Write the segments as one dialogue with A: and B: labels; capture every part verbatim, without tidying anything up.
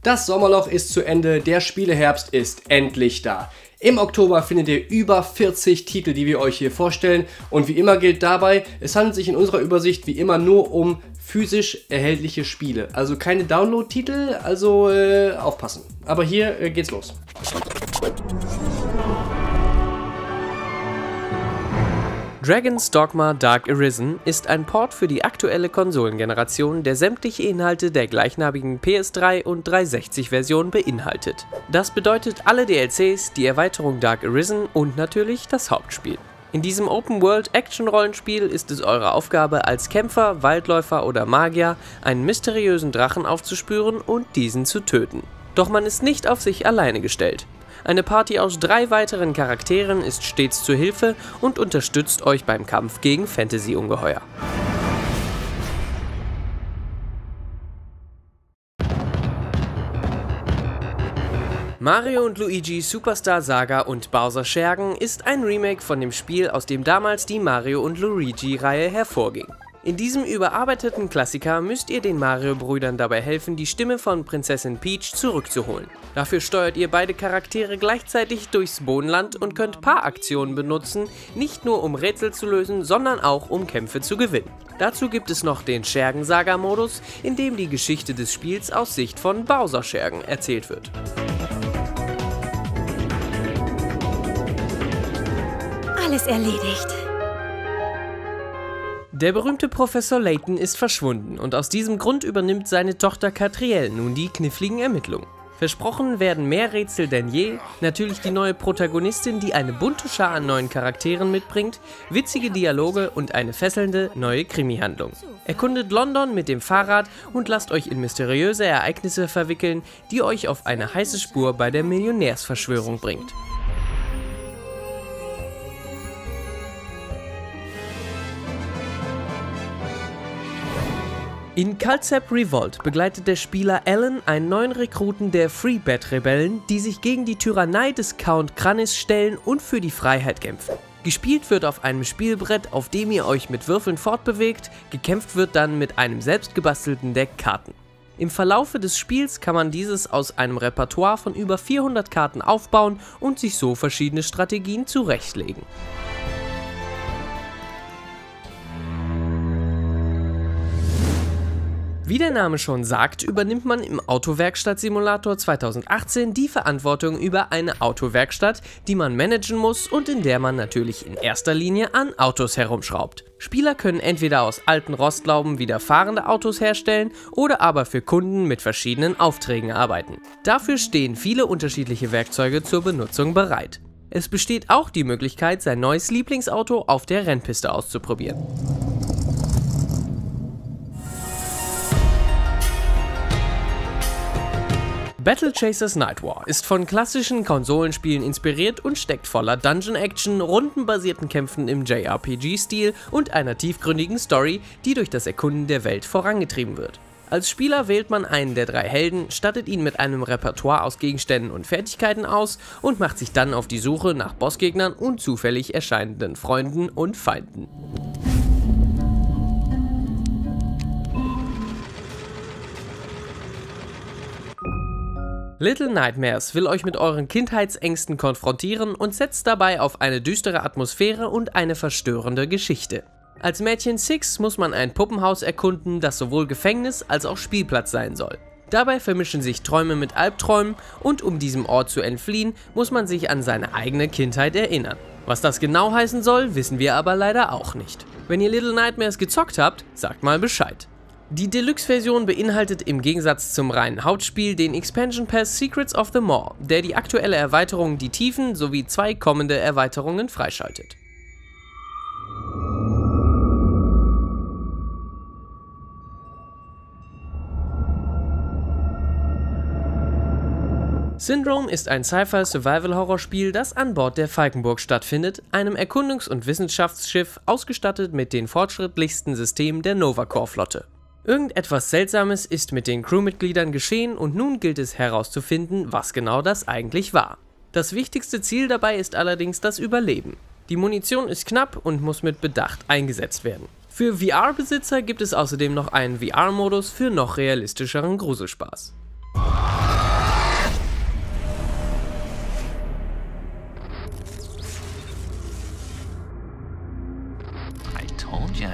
A: Das Sommerloch ist zu Ende, der Spieleherbst ist endlich da. Im Oktober findet ihr über vierzig Titel, die wir euch hier vorstellen. Und wie immer gilt dabei, es handelt sich in unserer Übersicht wie immer nur um physisch erhältliche Spiele. Also keine Download-Titel, also äh, aufpassen. Aber hier äh, geht's los.
B: Dragon's Dogma Dark Arisen ist ein Port für die aktuelle Konsolengeneration, der sämtliche Inhalte der gleichnamigen P S drei und dreihundertsechzig Version beinhaltet. Das bedeutet alle D L Cs, die Erweiterung Dark Arisen und natürlich das Hauptspiel. In diesem Open-World-Action-Rollenspiel ist es eure Aufgabe als Kämpfer, Waldläufer oder Magier, einen mysteriösen Drachen aufzuspüren und diesen zu töten. Doch man ist nicht auf sich alleine gestellt. Eine Party aus drei weiteren Charakteren ist stets zur Hilfe und unterstützt euch beim Kampf gegen Fantasy-Ungeheuer. Mario und Luigi Superstar Saga und Bowser Schergen ist ein Remake von dem Spiel, aus dem damals die Mario und Luigi-Reihe hervorging. In diesem überarbeiteten Klassiker müsst ihr den Mario-Brüdern dabei helfen, die Stimme von Prinzessin Peach zurückzuholen. Dafür steuert ihr beide Charaktere gleichzeitig durchs Bodenland und könnt Paaraktionen benutzen, nicht nur um Rätsel zu lösen, sondern auch um Kämpfe zu gewinnen. Dazu gibt es noch den Schergen-Saga-Modus, in dem die Geschichte des Spiels aus Sicht von Bowser Schergen erzählt wird.
C: Alles erledigt.
B: Der berühmte Professor Layton ist verschwunden und aus diesem Grund übernimmt seine Tochter Katrielle nun die kniffligen Ermittlungen. Versprochen werden mehr Rätsel denn je, natürlich die neue Protagonistin, die eine bunte Schar an neuen Charakteren mitbringt, witzige Dialoge und eine fesselnde neue Krimi-Handlung. Erkundet London mit dem Fahrrad und lasst euch in mysteriöse Ereignisse verwickeln, die euch auf eine heiße Spur bei der Millionärsverschwörung bringt. In Cultsep Revolt begleitet der Spieler Alan einen neuen Rekruten der Free-Bat-Rebellen, die sich gegen die Tyrannei des Count Kranis stellen und für die Freiheit kämpfen. Gespielt wird auf einem Spielbrett, auf dem ihr euch mit Würfeln fortbewegt, gekämpft wird dann mit einem selbstgebastelten Deck Karten. Im Verlaufe des Spiels kann man dieses aus einem Repertoire von über vierhundert Karten aufbauen und sich so verschiedene Strategien zurechtlegen. Wie der Name schon sagt, übernimmt man im Autowerkstatt-Simulator zweitausendachtzehn die Verantwortung über eine Autowerkstatt, die man managen muss und in der man natürlich in erster Linie an Autos herumschraubt. Spieler können entweder aus alten Rostlauben wieder fahrende Autos herstellen oder aber für Kunden mit verschiedenen Aufträgen arbeiten. Dafür stehen viele unterschiedliche Werkzeuge zur Benutzung bereit. Es besteht auch die Möglichkeit, sein neues Lieblingsauto auf der Rennpiste auszuprobieren. Battle Chasers Night War ist von klassischen Konsolenspielen inspiriert und steckt voller Dungeon-Action, rundenbasierten Kämpfen im J R P G-Stil und einer tiefgründigen Story, die durch das Erkunden der Welt vorangetrieben wird. Als Spieler wählt man einen der drei Helden, stattet ihn mit einem Repertoire aus Gegenständen und Fertigkeiten aus und macht sich dann auf die Suche nach Bossgegnern und zufällig erscheinenden Freunden und Feinden. Little Nightmares will euch mit euren Kindheitsängsten konfrontieren und setzt dabei auf eine düstere Atmosphäre und eine verstörende Geschichte. Als Mädchen Six muss man ein Puppenhaus erkunden, das sowohl Gefängnis als auch Spielplatz sein soll. Dabei vermischen sich Träume mit Albträumen und um diesem Ort zu entfliehen, muss man sich an seine eigene Kindheit erinnern. Was das genau heißen soll, wissen wir aber leider auch nicht. Wenn ihr Little Nightmares gezockt habt, sagt mal Bescheid. Die Deluxe-Version beinhaltet im Gegensatz zum reinen Hauptspiel den Expansion Pass Secrets of the Maw, der die aktuelle Erweiterung Die Tiefen sowie zwei kommende Erweiterungen freischaltet. Syndrome ist ein Sci-Fi-Survival-Horrorspiel, das an Bord der Falkenburg stattfindet, einem Erkundungs- und Wissenschaftsschiff ausgestattet mit den fortschrittlichsten Systemen der Nova-Corps-Flotte. Irgendetwas Seltsames ist mit den Crewmitgliedern geschehen und nun gilt es herauszufinden, was genau das eigentlich war. Das wichtigste Ziel dabei ist allerdings das Überleben. Die Munition ist knapp und muss mit Bedacht eingesetzt werden. Für V R-Besitzer gibt es außerdem noch einen V R-Modus für noch realistischeren Gruselspaß.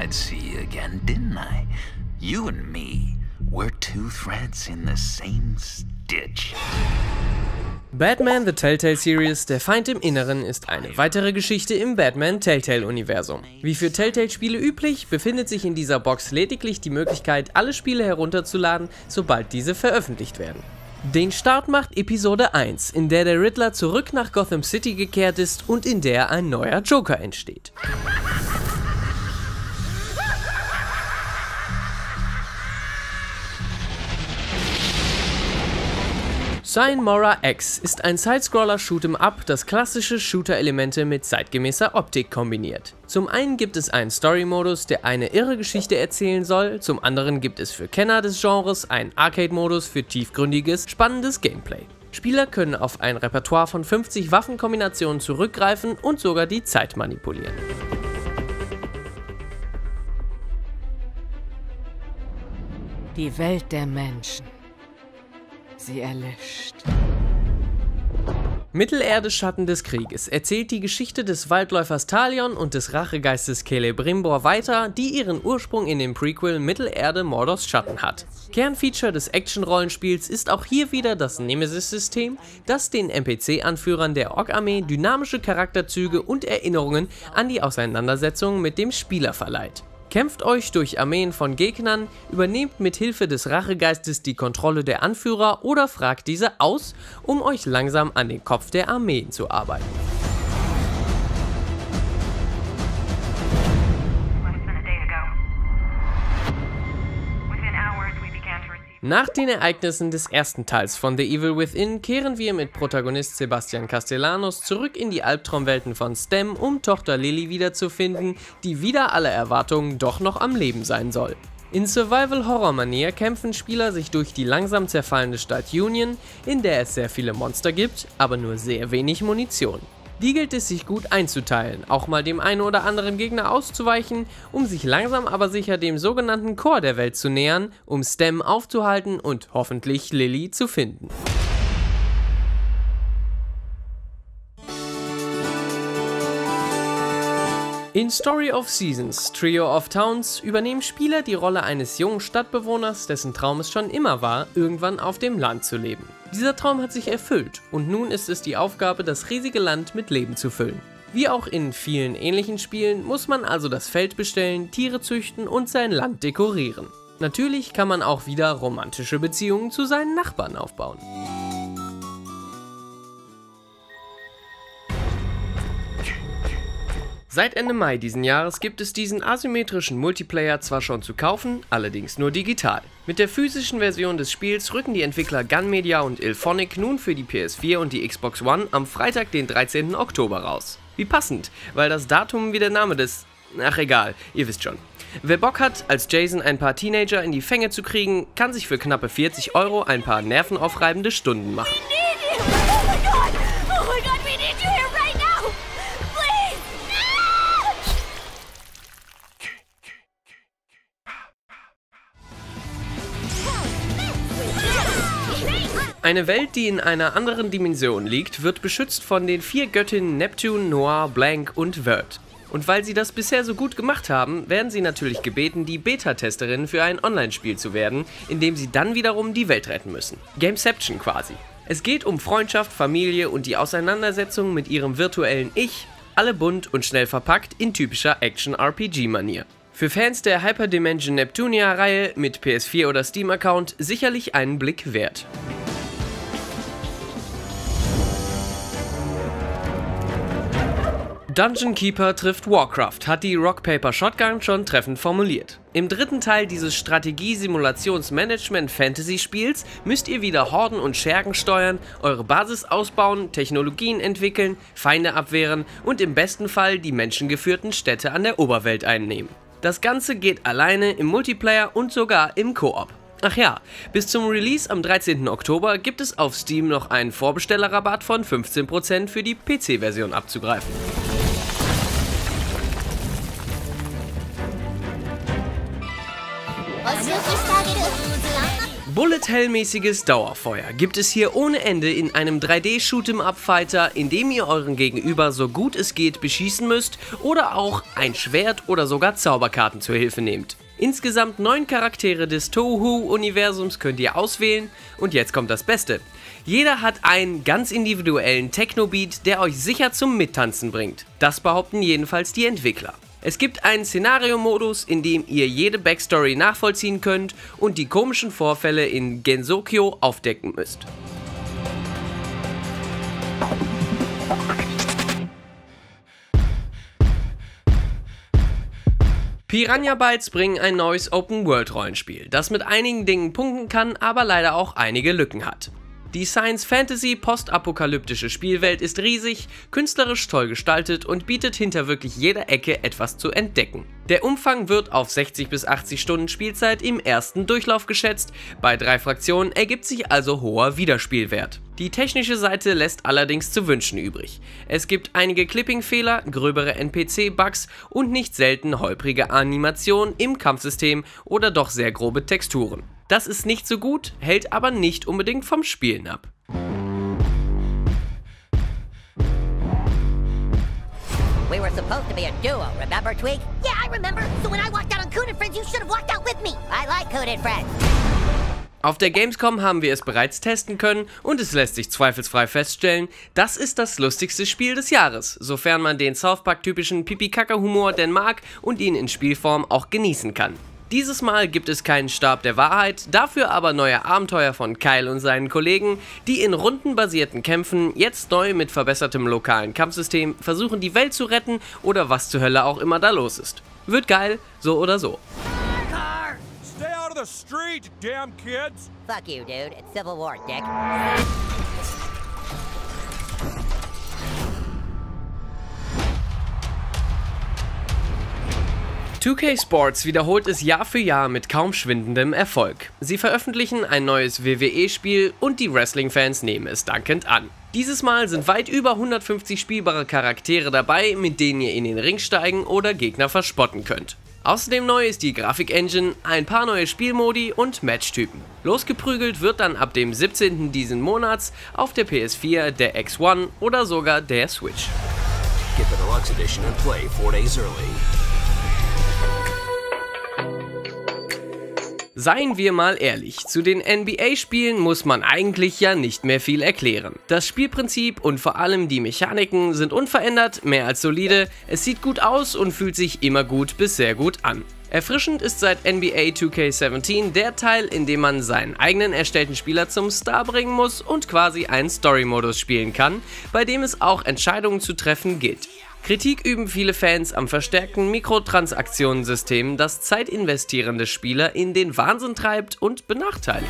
D: I'd see you again, didn't I? You and me, we're two threads in the same stitch.
B: Batman The Telltale Series, Der Feind im Inneren, ist eine weitere Geschichte im Batman Telltale-Universum. Wie für Telltale-Spiele üblich, befindet sich in dieser Box lediglich die Möglichkeit, alle Spiele herunterzuladen, sobald diese veröffentlicht werden. Den Start macht Episode eins, in der der Riddler zurück nach Gotham City gekehrt ist und in der ein neuer Joker entsteht. Sign Mora X ist ein Sidescroller Shoot'em Up, das klassische Shooter-Elemente mit zeitgemäßer Optik kombiniert. Zum einen gibt es einen Story-Modus, der eine irre Geschichte erzählen soll, zum anderen gibt es für Kenner des Genres einen Arcade-Modus für tiefgründiges, spannendes Gameplay. Spieler können auf ein Repertoire von fünfzig Waffenkombinationen zurückgreifen und sogar die Zeit manipulieren.
E: Die Welt der Menschen. Sie erlischt.
B: Mittelerde Schatten des Krieges erzählt die Geschichte des Waldläufers Talion und des Rachegeistes Celebrimbor weiter, die ihren Ursprung in dem Prequel Mittelerde Mordors Schatten hat. Kernfeature des Action-Rollenspiels ist auch hier wieder das Nemesis-System, das den N P C-Anführern der Ork-Armee dynamische Charakterzüge und Erinnerungen an die Auseinandersetzung mit dem Spieler verleiht. Kämpft euch durch Armeen von Gegnern, übernehmt mit Hilfe des Rachegeistes die Kontrolle der Anführer oder fragt diese aus, um euch langsam an den Kopf der Armeen zu arbeiten. Nach den Ereignissen des ersten Teils von The Evil Within kehren wir mit Protagonist Sebastian Castellanos zurück in die Albtraumwelten von Stem, um Tochter Lily wiederzufinden, die wider alle Erwartungen doch noch am Leben sein soll. In Survival-Horror-Manier kämpfen Spieler sich durch die langsam zerfallende Stadt Union, in der es sehr viele Monster gibt, aber nur sehr wenig Munition. Die gilt es sich gut einzuteilen, auch mal dem einen oder anderen Gegner auszuweichen, um sich langsam aber sicher dem sogenannten Core der Welt zu nähern, um Stem aufzuhalten und hoffentlich Lily zu finden. In Story of Seasons, Trio of Towns übernehmen Spieler die Rolle eines jungen Stadtbewohners, dessen Traum es schon immer war, irgendwann auf dem Land zu leben. Dieser Traum hat sich erfüllt und nun ist es die Aufgabe, das riesige Land mit Leben zu füllen. Wie auch in vielen ähnlichen Spielen muss man also das Feld bestellen, Tiere züchten und sein Land dekorieren. Natürlich kann man auch wieder romantische Beziehungen zu seinen Nachbarn aufbauen. Seit Ende Mai diesen Jahres gibt es diesen asymmetrischen Multiplayer zwar schon zu kaufen, allerdings nur digital. Mit der physischen Version des Spiels rücken die Entwickler Gun Media und IllFonic nun für die P S vier und die Xbox One am Freitag, den dreizehnten Oktober raus. Wie passend, weil das Datum wie der Name des... Ach egal, ihr wisst schon. Wer Bock hat, als Jason ein paar Teenager in die Fänge zu kriegen, kann sich für knappe vierzig Euro ein paar nervenaufreibende Stunden machen. Eine Welt, die in einer anderen Dimension liegt, wird beschützt von den vier Göttinnen Neptune, Noir, Blank und Vert. Und weil sie das bisher so gut gemacht haben, werden sie natürlich gebeten, die Beta-Testerinnen für ein Online-Spiel zu werden, in dem sie dann wiederum die Welt retten müssen. Gameception quasi. Es geht um Freundschaft, Familie und die Auseinandersetzung mit ihrem virtuellen Ich, alle bunt und schnell verpackt in typischer Action-R P G-Manier. Für Fans der Hyperdimension Neptunia-Reihe mit P S vier oder Steam-Account sicherlich einen Blick wert. Dungeon Keeper trifft Warcraft hat die Rock Paper Shotgun schon treffend formuliert. Im dritten Teil dieses Strategie-Simulations-Management-Fantasy-Spiels müsst ihr wieder Horden und Schergen steuern, eure Basis ausbauen, Technologien entwickeln, Feinde abwehren und im besten Fall die menschengeführten Städte an der Oberwelt einnehmen. Das Ganze geht alleine im Multiplayer und sogar im Koop. Ach ja, bis zum Release am dreizehnten Oktober gibt es auf Steam noch einen Vorbestellerrabatt von fünfzehn Prozent für die P C-Version abzugreifen. Bullet Hell-mäßiges Dauerfeuer gibt es hier ohne Ende in einem drei D Shoot'em-up-Fighter, in dem ihr euren Gegenüber so gut es geht beschießen müsst oder auch ein Schwert oder sogar Zauberkarten zur Hilfe nehmt. Insgesamt neun Charaktere des Touhou-Universums könnt ihr auswählen und jetzt kommt das Beste. Jeder hat einen ganz individuellen Techno-Beat, der euch sicher zum Mittanzen bringt. Das behaupten jedenfalls die Entwickler. Es gibt einen Szenario-Modus, in dem ihr jede Backstory nachvollziehen könnt und die komischen Vorfälle in Gensokyo aufdecken müsst. Piranha Bytes bringen ein neues Open-World-Rollenspiel, das mit einigen Dingen punkten kann, aber leider auch einige Lücken hat. Die Science-Fantasy-postapokalyptische Spielwelt ist riesig, künstlerisch toll gestaltet und bietet hinter wirklich jeder Ecke etwas zu entdecken. Der Umfang wird auf sechzig bis achtzig Stunden Spielzeit im ersten Durchlauf geschätzt, bei drei Fraktionen ergibt sich also hoher Wiederspielwert. Die technische Seite lässt allerdings zu wünschen übrig. Es gibt einige Clipping-Fehler, gröbere N P C-Bugs und nicht selten holprige Animationen im Kampfsystem oder doch sehr grobe Texturen. Das ist nicht so gut, hält aber nicht unbedingt vom Spielen ab.
F: We were supposed to be a duo, remember, Tweak?
C: Yeah, I remember. So when I walked out on Coon and Friends, you should have walked out with me.
F: I like Coon and Friends.
B: Auf der Gamescom haben wir es bereits testen können und es lässt sich zweifelsfrei feststellen, das ist das lustigste Spiel des Jahres, sofern man den South Park-typischen Pipi-Kaka-Humor denn mag und ihn in Spielform auch genießen kann. Dieses Mal gibt es keinen Stab der Wahrheit, dafür aber neue Abenteuer von Kyle und seinen Kollegen, die in rundenbasierten Kämpfen jetzt neu mit verbessertem lokalen Kampfsystem versuchen, die Welt zu retten oder was zur Hölle auch immer da los ist. Wird geil, so oder so.
G: Stay out of the street, damn kids!
F: Fuck you, dude. It's Civil War, dick.
B: zwei K Sports wiederholt es Jahr für Jahr mit kaum schwindendem Erfolg. Sie veröffentlichen ein neues W W E-Spiel und die Wrestling-Fans nehmen es dankend an. Dieses Mal sind weit über hundertfünfzig spielbare Charaktere dabei, mit denen ihr in den Ring steigen oder Gegner verspotten könnt. Außerdem neu ist die Grafik-Engine, ein paar neue Spielmodi und Matchtypen. Losgeprügelt wird dann ab dem siebzehnten diesen Monats auf der P S vier, der X eins oder sogar der Switch.
H: Get the deluxe edition and play four days early.
B: Seien wir mal ehrlich, zu den N B A-Spielen muss man eigentlich ja nicht mehr viel erklären. Das Spielprinzip und vor allem die Mechaniken sind unverändert, mehr als solide, es sieht gut aus und fühlt sich immer gut bis sehr gut an. Erfrischend ist seit N B A zwei K siebzehn der Teil, in dem man seinen eigenen erstellten Spieler zum Star bringen muss und quasi einen Story-Modus spielen kann, bei dem es auch Entscheidungen zu treffen gilt. Kritik üben viele Fans am verstärkten Mikrotransaktionensystem, das zeitinvestierende Spieler in den Wahnsinn treibt und benachteiligt.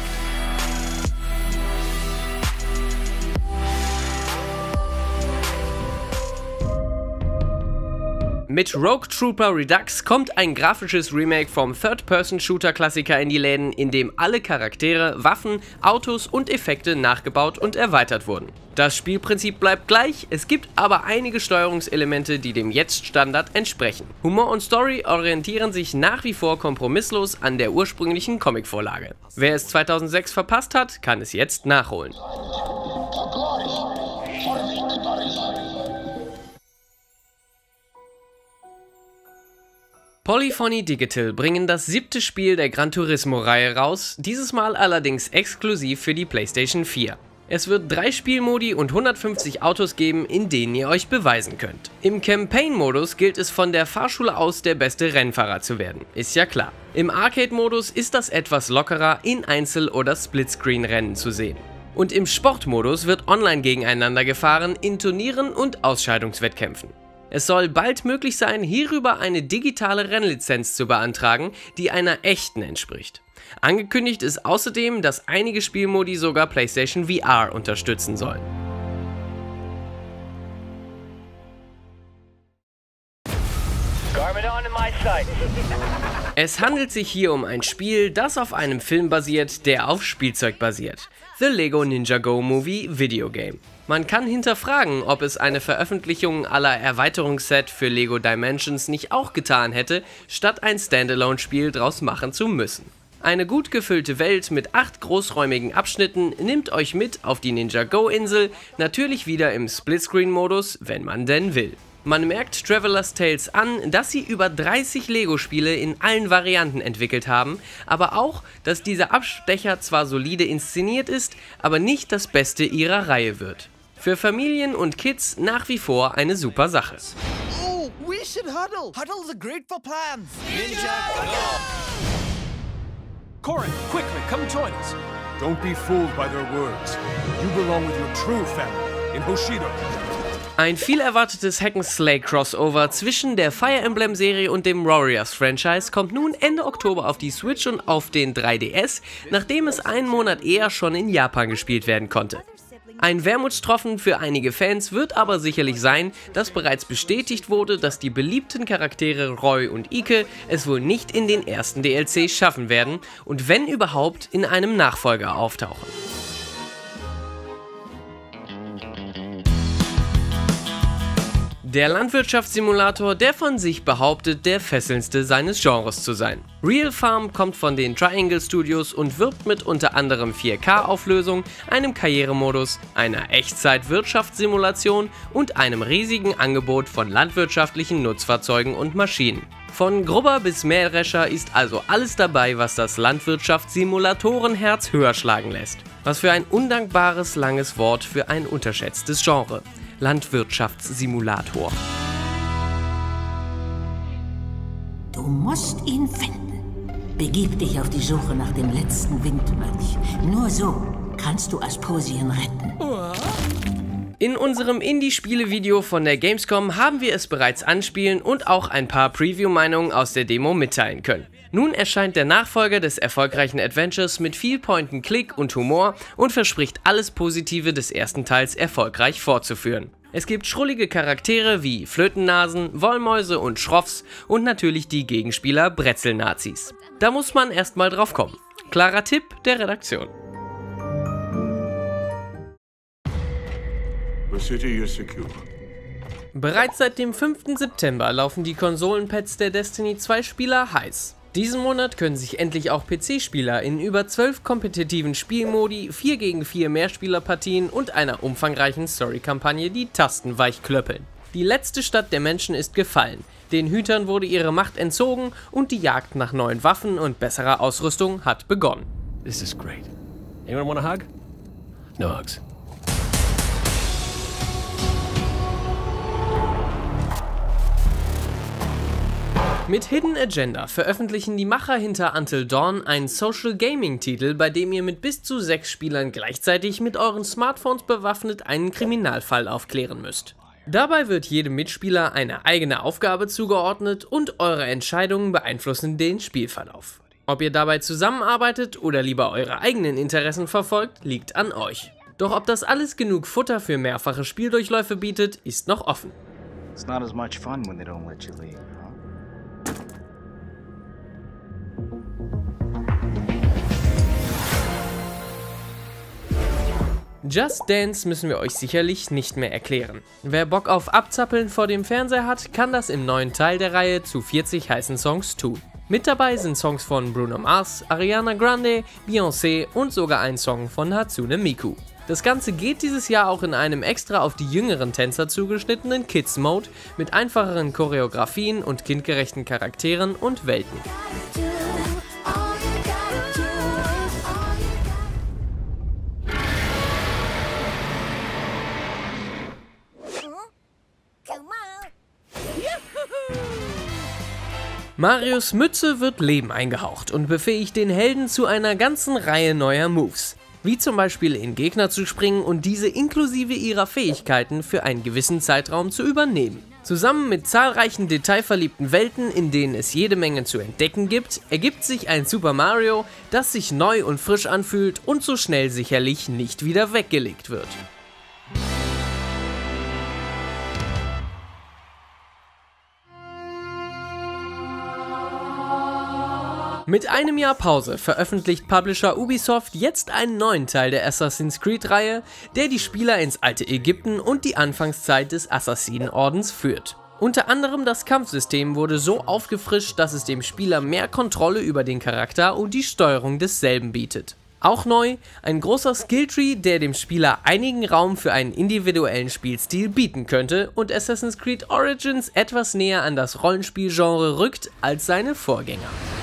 B: Mit Rogue Trooper Redux kommt ein grafisches Remake vom Third-Person-Shooter-Klassiker in die Läden, in dem alle Charaktere, Waffen, Autos und Effekte nachgebaut und erweitert wurden. Das Spielprinzip bleibt gleich, es gibt aber einige Steuerungselemente, die dem Jetzt-Standard entsprechen. Humor und Story orientieren sich nach wie vor kompromisslos an der ursprünglichen Comicvorlage. Wer es zweitausendsechs verpasst hat, kann es jetzt nachholen. Polyphony Digital bringen das siebte Spiel der Gran Turismo-Reihe raus, dieses Mal allerdings exklusiv für die PlayStation vier. Es wird drei Spielmodi und hundertfünfzig Autos geben, in denen ihr euch beweisen könnt. Im Campaign-Modus gilt es von der Fahrschule aus, der beste Rennfahrer zu werden, ist ja klar. Im Arcade-Modus ist das etwas lockerer, in Einzel- oder Splitscreen-Rennen zu sehen. Und im Sportmodus wird online gegeneinander gefahren, in Turnieren und Ausscheidungswettkämpfen. Es soll bald möglich sein, hierüber eine digitale Rennlizenz zu beantragen, die einer echten entspricht. Angekündigt ist außerdem, dass einige Spielmodi sogar PlayStation V R unterstützen sollen. Es handelt sich hier um ein Spiel, das auf einem Film basiert, der auf Spielzeug basiert. The Lego Ninjago Movie Video Game. Man kann hinterfragen, ob es eine Veröffentlichung aller Erweiterungsset für Lego Dimensions nicht auch getan hätte, statt ein Standalone-Spiel draus machen zu müssen. Eine gut gefüllte Welt mit acht großräumigen Abschnitten nimmt euch mit auf die Ninjago-Insel, natürlich wieder im Splitscreen-Modus, wenn man denn will. Man merkt Traveler's Tales an, dass sie über dreißig Lego-Spiele in allen Varianten entwickelt haben, aber auch, dass dieser Abstecher zwar solide inszeniert ist, aber nicht das Beste ihrer Reihe wird. Für Familien und Kids nach wie vor eine super Sache.
I: Oh, we should huddle. Huddle's are great for plans. Ninja
G: Corin, quickly, come join us. Don't be fooled by their words. You belong with your true family in Hoshido.
B: Ein viel erwartetes Hack-and-Slay-Crossover zwischen der Fire Emblem-Serie und dem Warriors-Franchise kommt nun Ende Oktober auf die Switch und auf den drei D S, nachdem es einen Monat eher schon in Japan gespielt werden konnte. Ein Wermutstropfen für einige Fans wird aber sicherlich sein, dass bereits bestätigt wurde, dass die beliebten Charaktere Roy und Ike es wohl nicht in den ersten D L C schaffen werden und wenn überhaupt in einem Nachfolger auftauchen. Der Landwirtschaftssimulator, der von sich behauptet, der fesselndste seines Genres zu sein. Real Farm kommt von den Triangle Studios und wirbt mit unter anderem vier K Auflösung, einem Karrieremodus, einer Echtzeit-Wirtschaftssimulation und einem riesigen Angebot von landwirtschaftlichen Nutzfahrzeugen und Maschinen. Von Grubber bis Mähdrescher ist also alles dabei, was das Landwirtschaftssimulatorenherz höher schlagen lässt. Was für ein undankbares langes Wort für ein unterschätztes Genre. Landwirtschaftssimulator.
J: Du musst ihn finden. Begib dich auf die Suche nach dem letzten Windmönch. Nur so kannst du Asposien retten.
B: In unserem Indie-Spiele-Video von der Gamescom haben wir es bereits anspielen und auch ein paar Preview-Meinungen aus der Demo mitteilen können. Nun erscheint der Nachfolger des erfolgreichen Adventures mit viel Point-and-Click und Humor und verspricht alles Positive des ersten Teils erfolgreich fortzuführen. Es gibt schrullige Charaktere wie Flötennasen, Wollmäuse und Schroffs und natürlich die Gegenspieler Brezelnazis. Da muss man erstmal drauf kommen. Klarer Tipp der Redaktion.
G: The city is secure.
B: Bereits seit dem fünften September laufen die Konsolenpads der Destiny zwei Spieler heiß. Diesen Monat können sich endlich auch P C-Spieler in über zwölf kompetitiven Spielmodi, vier gegen vier Mehrspielerpartien und einer umfangreichen Story-Kampagne die Tasten weich klöppeln. Die letzte Stadt der Menschen ist gefallen, den Hütern wurde ihre Macht entzogen und die Jagd nach neuen Waffen und besserer Ausrüstung hat begonnen.
H: This is great. Anyone want a hug? No hugs.
B: Mit Hidden Agenda veröffentlichen die Macher hinter Until Dawn einen Social-Gaming-Titel, bei dem ihr mit bis zu sechs Spielern gleichzeitig mit euren Smartphones bewaffnet einen Kriminalfall aufklären müsst. Dabei wird jedem Mitspieler eine eigene Aufgabe zugeordnet und eure Entscheidungen beeinflussen den Spielverlauf. Ob ihr dabei zusammenarbeitet oder lieber eure eigenen Interessen verfolgt, liegt an euch. Doch ob das alles genug Futter für mehrfache Spieldurchläufe bietet, ist noch offen.
K: It's not as much fun when they don't let you leave.
B: Just Dance müssen wir euch sicherlich nicht mehr erklären. Wer Bock auf Abzappeln vor dem Fernseher hat, kann das im neuen Teil der Reihe zu vierzig heißen Songs tun. Mit dabei sind Songs von Bruno Mars, Ariana Grande, Beyoncé und sogar ein Song von Hatsune Miku. Das Ganze geht dieses Jahr auch in einem extra auf die jüngeren Tänzer zugeschnittenen Kids-Mode mit einfacheren Choreografien und kindgerechten Charakteren und Welten. Marios Mütze wird Leben eingehaucht und befähigt den Helden zu einer ganzen Reihe neuer Moves, wie zum Beispiel in Gegner zu springen und diese inklusive ihrer Fähigkeiten für einen gewissen Zeitraum zu übernehmen. Zusammen mit zahlreichen detailverliebten Welten, in denen es jede Menge zu entdecken gibt, ergibt sich ein Super Mario, das sich neu und frisch anfühlt und so schnell sicherlich nicht wieder weggelegt wird. Mit einem Jahr Pause veröffentlicht Publisher Ubisoft jetzt einen neuen Teil der Assassin's Creed-Reihe, der die Spieler ins alte Ägypten und die Anfangszeit des Assassinenordens führt. Unter anderem das Kampfsystem wurde so aufgefrischt, dass es dem Spieler mehr Kontrolle über den Charakter und die Steuerung desselben bietet. Auch neu, ein großer Skilltree, der dem Spieler einigen Raum für einen individuellen Spielstil bieten könnte und Assassin's Creed Origins etwas näher an das Rollenspielgenre rückt als seine Vorgänger.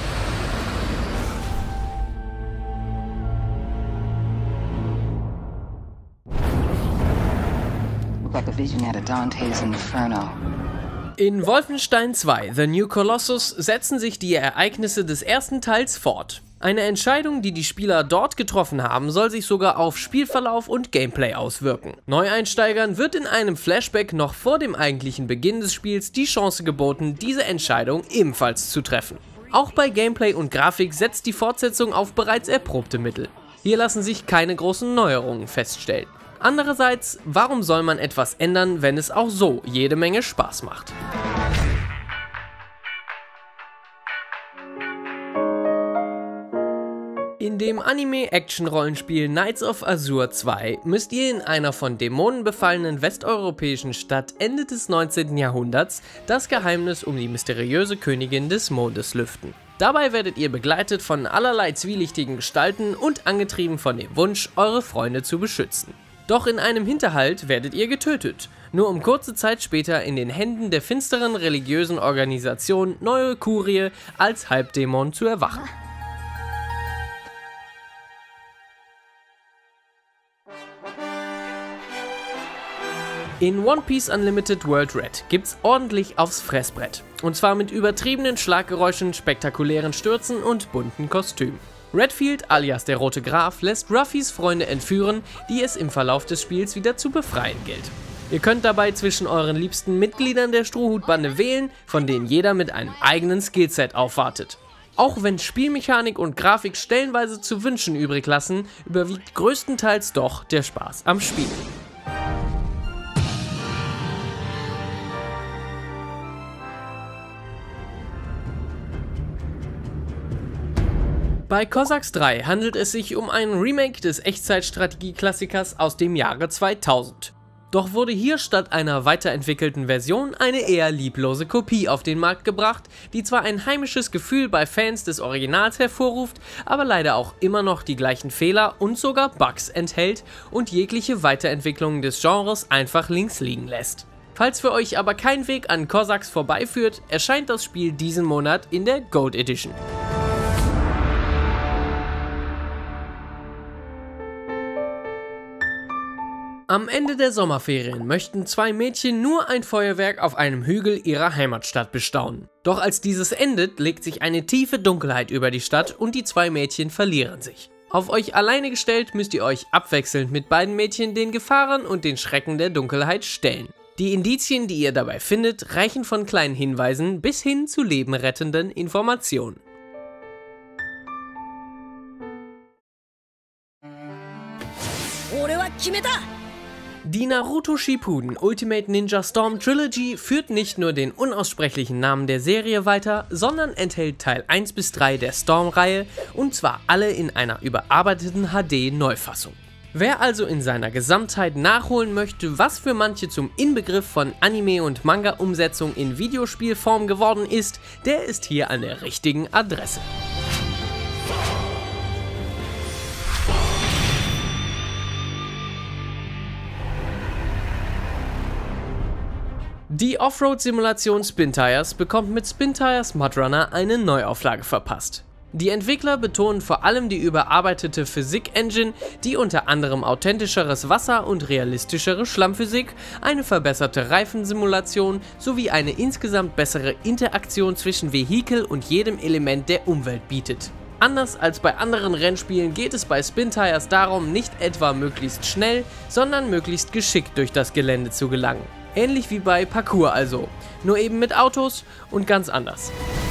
L: Like a vision out of Dante's Inferno.
B: In Wolfenstein zwei The New Colossus setzen sich die Ereignisse des ersten Teils fort. Eine Entscheidung, die die Spieler dort getroffen haben, soll sich sogar auf Spielverlauf und Gameplay auswirken. Neueinsteigern wird in einem Flashback noch vor dem eigentlichen Beginn des Spiels die Chance geboten, diese Entscheidung ebenfalls zu treffen. Auch bei Gameplay und Grafik setzt die Fortsetzung auf bereits erprobte Mittel. Hier lassen sich keine großen Neuerungen feststellen. Andererseits, warum soll man etwas ändern, wenn es auch so jede Menge Spaß macht? In dem Anime-Action-Rollenspiel Knights of Azure zwei müsst ihr in einer von Dämonen befallenen westeuropäischen Stadt Ende des neunzehnten Jahrhunderts das Geheimnis um die mysteriöse Königin des Mondes lüften. Dabei werdet ihr begleitet von allerlei zwielichtigen Gestalten und angetrieben von dem Wunsch, eure Freunde zu beschützen. Doch in einem Hinterhalt werdet ihr getötet, nur um kurze Zeit später in den Händen der finsteren religiösen Organisation Neue Kurie als Halbdämon zu erwachen. In One Piece Unlimited World Red gibt's ordentlich aufs Fressbrett. Und zwar mit übertriebenen Schlaggeräuschen, spektakulären Stürzen und bunten Kostümen. Redfield alias der Rote Graf lässt Ruffys Freunde entführen, die es im Verlauf des Spiels wieder zu befreien gilt. Ihr könnt dabei zwischen euren liebsten Mitgliedern der Strohhutbande wählen, von denen jeder mit einem eigenen Skillset aufwartet. Auch wenn Spielmechanik und Grafik stellenweise zu wünschen übrig lassen, überwiegt größtenteils doch der Spaß am Spiel. Bei Cossacks drei handelt es sich um ein Remake des Echtzeitstrategie-Klassikers aus dem Jahre zweitausend. Doch wurde hier statt einer weiterentwickelten Version eine eher lieblose Kopie auf den Markt gebracht, die zwar ein heimisches Gefühl bei Fans des Originals hervorruft, aber leider auch immer noch die gleichen Fehler und sogar Bugs enthält und jegliche Weiterentwicklung des Genres einfach links liegen lässt. Falls für euch aber kein Weg an Cossacks vorbeiführt, erscheint das Spiel diesen Monat in der Gold Edition. Am Ende der Sommerferien möchten zwei Mädchen nur ein Feuerwerk auf einem Hügel ihrer Heimatstadt bestaunen. Doch als dieses endet, legt sich eine tiefe Dunkelheit über die Stadt und die zwei Mädchen verlieren sich. Auf euch alleine gestellt müsst ihr euch abwechselnd mit beiden Mädchen den Gefahren und den Schrecken der Dunkelheit stellen. Die Indizien, die ihr dabei findet, reichen von kleinen Hinweisen bis hin zu lebenrettenden Informationen. Die Naruto Shippuden Ultimate Ninja Storm Trilogy führt nicht nur den unaussprechlichen Namen der Serie weiter, sondern enthält Teil eins bis drei der Storm-Reihe und zwar alle in einer überarbeiteten H D-Neufassung. Wer also in seiner Gesamtheit nachholen möchte, was für manche zum Inbegriff von Anime- und Manga-Umsetzung in Videospielform geworden ist, der ist hier an der richtigen Adresse. Die Offroad-Simulation Spintires bekommt mit Spintires Mudrunner eine Neuauflage verpasst. Die Entwickler betonen vor allem die überarbeitete Physik-Engine, die unter anderem authentischeres Wasser und realistischere Schlammphysik, eine verbesserte Reifensimulation sowie eine insgesamt bessere Interaktion zwischen Vehikel und jedem Element der Umwelt bietet. Anders als bei anderen Rennspielen geht es bei Spintires darum, nicht etwa möglichst schnell, sondern möglichst geschickt durch das Gelände zu gelangen. Ähnlich wie bei Parkour also, nur eben mit Autos und ganz anders.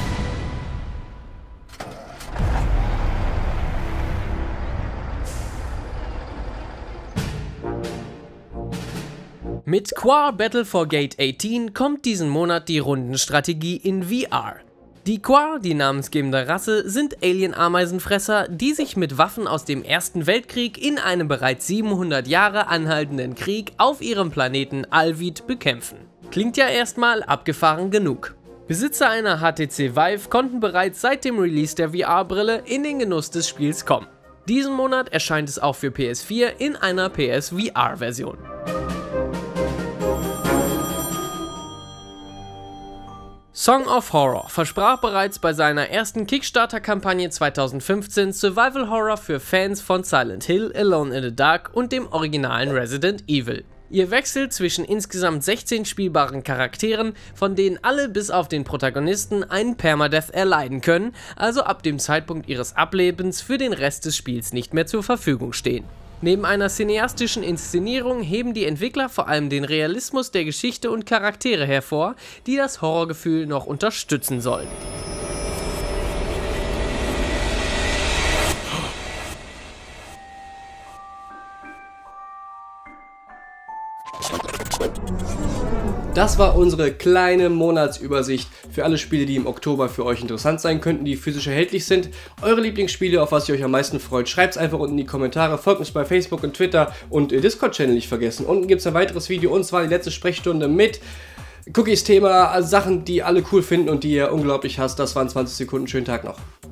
B: Mit Quar Battle for Gate achtzehn kommt diesen Monat die Rundenstrategie in V R. Die Quar, die namensgebende Rasse, sind Alien-Ameisenfresser, die sich mit Waffen aus dem Ersten Weltkrieg in einem bereits siebenhundert Jahre anhaltenden Krieg auf ihrem Planeten Alvid bekämpfen. Klingt ja erstmal abgefahren genug. Besitzer einer H T C Vive konnten bereits seit dem Release der V R-Brille in den Genuss des Spiels kommen. Diesen Monat erscheint es auch für P S vier in einer P S V R-Version. Song of Horror versprach bereits bei seiner ersten Kickstarter-Kampagne zweitausendfünfzehn Survival Horror für Fans von Silent Hill, Alone in the Dark und dem originalen Resident Evil. Ihr wechselt zwischen insgesamt sechzehn spielbaren Charakteren, von denen alle bis auf den Protagonisten einen Permadeath erleiden können, also ab dem Zeitpunkt ihres Ablebens für den Rest des Spiels nicht mehr zur Verfügung stehen. Neben einer cineastischen Inszenierung heben die Entwickler vor allem den Realismus der Geschichte und Charaktere hervor, die das Horrorgefühl noch unterstützen sollen.
A: Das war unsere kleine Monatsübersicht für alle Spiele, die im Oktober für euch interessant sein könnten, die physisch erhältlich sind. Eure Lieblingsspiele, auf was ihr euch am meisten freut, schreibt es einfach unten in die Kommentare. Folgt uns bei Facebook und Twitter und Discord-Channel nicht vergessen. Unten gibt es ein weiteres Video, und zwar die letzte Sprechstunde mit Cookies Thema, also Sachen, die alle cool finden und die ihr unglaublich hasst. Das waren zwanzig Sekunden. Schönen Tag noch.